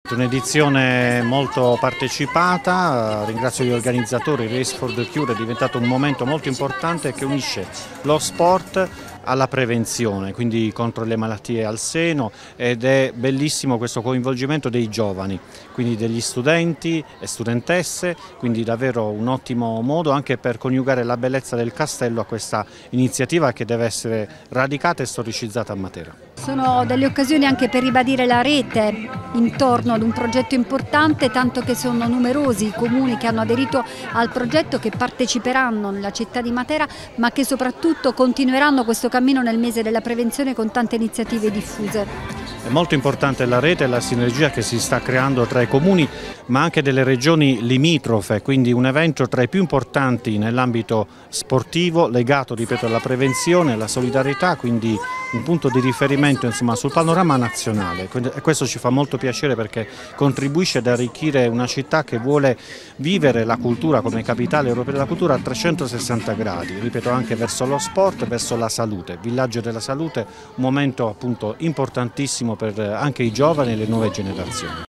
Un'edizione molto partecipata, ringrazio gli organizzatori. Race for the Cure è diventato un momento molto importante che unisce lo sport alla prevenzione, quindi contro le malattie al seno, ed è bellissimo questo coinvolgimento dei giovani, quindi degli studenti e studentesse, quindi davvero un ottimo modo anche per coniugare la bellezza del castello a questa iniziativa che deve essere radicata e storicizzata a Matera. Sono delle occasioni anche per ribadire la rete intorno ad un progetto importante, tanto che sono numerosi i comuni che hanno aderito al progetto, che parteciperanno nella città di Matera, ma che soprattutto continueranno questo cammino nel mese della prevenzione con tante iniziative diffuse. È molto importante la rete e la sinergia che si sta creando tra i comuni ma anche delle regioni limitrofe, quindi un evento tra i più importanti nell'ambito sportivo legato, ripeto, alla prevenzione, alla solidarietà, quindi un punto di riferimento insomma, sul panorama nazionale, e questo ci fa molto piacere perché contribuisce ad arricchire una città che vuole vivere la cultura come capitale europea della cultura a 360 gradi, ripeto, anche verso lo sport, verso la salute, villaggio della salute, un momento appunto importantissimo per anche i giovani e le nuove generazioni.